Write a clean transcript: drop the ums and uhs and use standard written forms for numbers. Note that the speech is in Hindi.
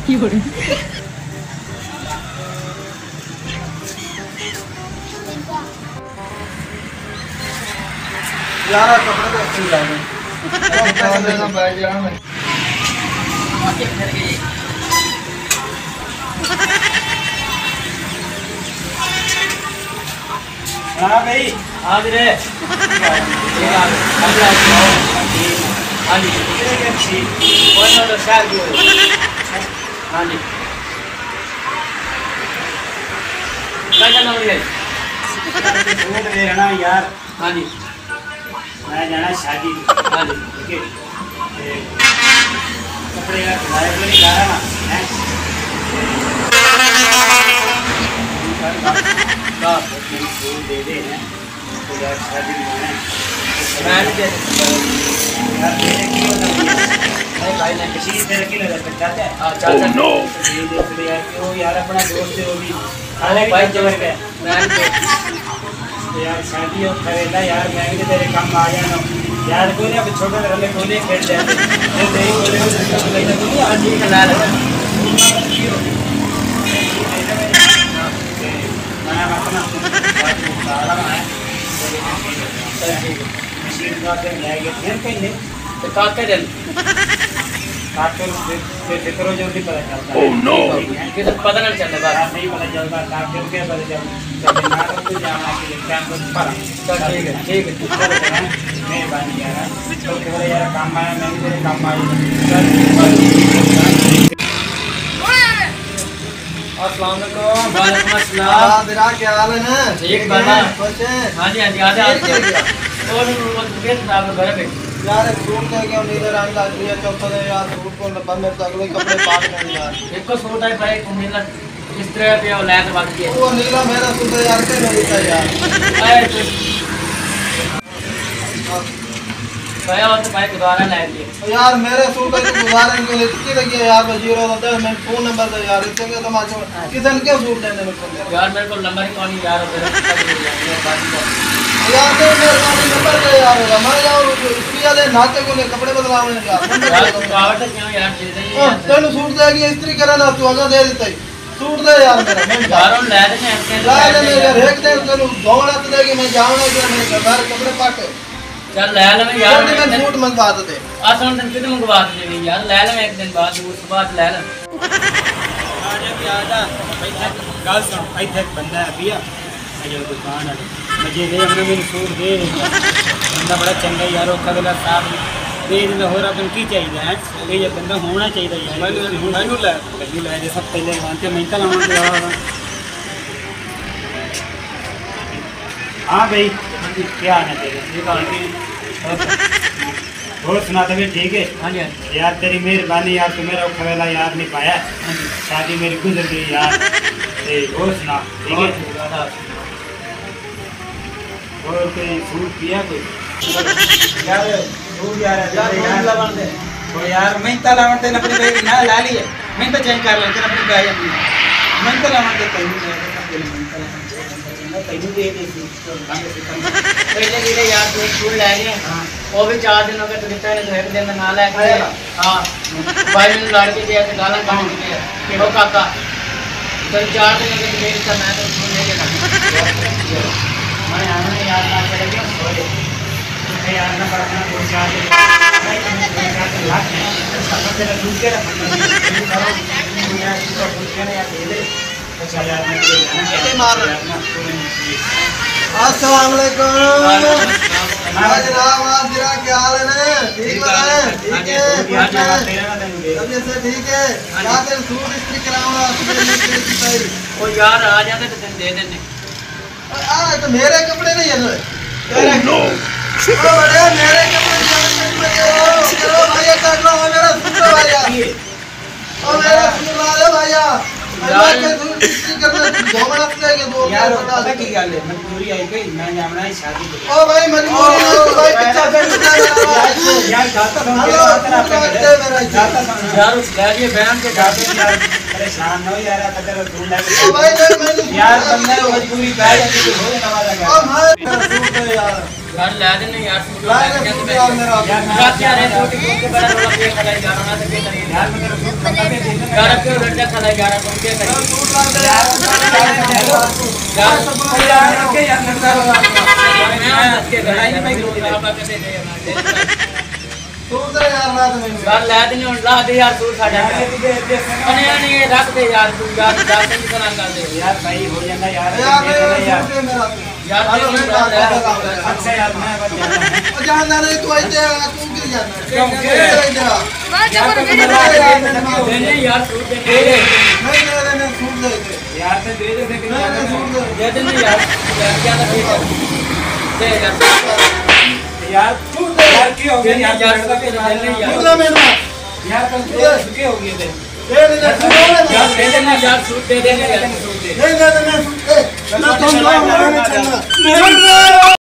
यार कपड़े तो अच्छे लाए हैं बैठ जाना मैं हाँ भाई हाँ वीरे हाँ जी हाँ जी क्या करना मुझे सूट दे रहना यार हाँ जी मैं जाना शादी हाँ जी ठीक है कपड़े का तुम्हारे को नहीं ला रहा ना सूट दे दे हैं तो यार शादी में यार मेरे भाई ने किसी तरह की लगा चाहते हैं चाचा नो यार क्यों यार अपना दोस्त है वो भी अरे भाई जबर पे यार शादी हो खरीदा यार मैं भी तेरे काम आ जाना यार कोई नहीं अब छोटे रले कोई नहीं खेल जाते ये तेरी बोले को लेकर नहीं आज ही खिला रहा मैं अपना सारा है मशीन का के लाएंगे फिर कहीं तो काटे दिन काटे फिर करो जल्दी पता चलता है ओह नो किसे पता नहीं चलता बात नहीं पता चलता काटे के पता चलता ना तो जाना के क्या कुछ पर ठीक है मेहरबानी यार तो बोले यार काम आया मैं भी तेरे काम अस्सलाम वालेकुम वालेकुम अस्सलाम मेरा क्या हाल है ना ठीक बाबा हां जी आ जा और वेट ना घर पे यार सूट का क्या नीले रंग का दिया चौथा है यार सूट को लंबा मेरे तो अगले कपड़े पाट नहीं यार एक को सूट है भाई को नीला इस तरह पे वो लैक बाकी है वो नीला मेरा सूट है यार के नहीं था यार भाई और तो भाई दोबारा ला दिए यार मेरे सूट का दोबारा इनको लिखी लगी है यार बजीरो होता है मैं फोन नंबर दे यार इसके तो माचो किधर क्या सूट देने मेरे को यार मेरे को नंबर ही कौन यार यार तो मेरे को नंबर दे यार मैं जाओ इसकी वाले नाते को ले कपड़े बदलाने यार रुकावट क्यों यार दे दे तेन सूट देगी इस्त्री करना तू आगे दे देता सूट दे यार मेरा मैं यारों ले दे यार एक दिन तेन दौड़ा तो देगी मैं जाऊंगा कि मेरे घर कपड़े पाटे चल ले ले मैं यार मैं सूट मंगवा दे आसान दिन कितने मंगवा दे यार ले ले एक दिन बाद उस बाद ले ले आजा भाई गाल सुन आई थे बंदा है भैया ये दुकान है मुझे दे हमने मेरे सूट दे बंदा बड़ा चंगा यार ओ कदला साहब दे दिन हो रहा तुम की चाहिए है ये बंदा होना चाहिए यार मैनू ले जे सब पहले मानते मैं तो लाऊंगा हां भाई क्या आना तेरे और सुना तभी ठीक है हाँ जी यार तेरी मेहरबानी यार तू मेरा खवेला यार नहीं पाया शादी मेरी गुजर गई यार और सुना ठीक है और कोई सूट किया कोई यार सूट यार लावन दे तो यार मैं तो लावन दे अपनी भाई ना ला लिए मैं तो चेंज कर लेते अपनी भाई मैं तो लावन दे पहले दे पहले गिरे यार तो सूट ले लिए वो भी 4 दिन हो गए तो कितना है एक दिन में ना ले हां भाई ने लड़के दिया तो गाला काट दिया कि वो काका तो 4 दिन हो गए तो मेरे का मैं तो सूट ले लेना मैं आने यार ना चलेंगे छोड़े मैं यार ना पड़ना 2-4 दिन भाई तुम 2-4 लाख सब तेरा दूध के रखना यार तो दूध के यार दे दे अच्छा यार मैं कैसे मार अस्सलाम वालेकुम जनाब आप जरा क्या हाल है ना ठीक है तबीयत से ठीक है क्या तेरे सूट इस्त्री कराऊंगा ओ यार आ जाते तो दे देने आ तो मेरे कपड़े नहीं है तेरे नो ओ बड़े मेरे कपड़े चलो भाई काट लो मेरा सूट भैया ओ मेरा सूट वाले भैया यार पता की गल है मजबूरी आई गई मैं जाना है शादी पे ओ भाई मजबूरी है भाई पिछा बैठ यार जाता यार उस गाड़ी बयान के जाते यार परेशान न हो यार कदर ढूंढ ले ओ भाई यार बंदा मजबूरी बैठ जाती तो हो नवाजा ओ भाई सूट यार यार ला देने यार सूट ला दे यार मेरा क्या रे छोटी के बड़ा रोला पे खड़ा जाना ना तो के करिए यार मैं सूट बता दे 11 क्यों लड़का खड़ा 11 कौन क्या करे यार ला दे नहीं ला दे यार सूट साढ़े नहीं रख दे यार तू यार की तरह कर दे यार भाई हो जाता यार यार अच्छा यार मैं जान रहे तू ऐसे तू क्यों जाना क्यों नहीं यार सूट दे नहीं सूट दे यार तो दे दे दे नहीं यार क्या दे यार सूट दे यार की हो गया यार नहीं यार कल झुके हो गए थे यार दे देना यार सूट दे देना यार सूट दे नहीं सूट दे